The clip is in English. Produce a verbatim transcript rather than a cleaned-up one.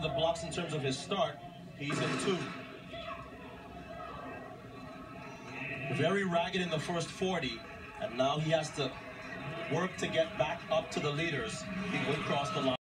the blocks in terms of his start, he's in two. Very ragged in the first forty, and now he has to work to get back up to the leaders. He would cross the line.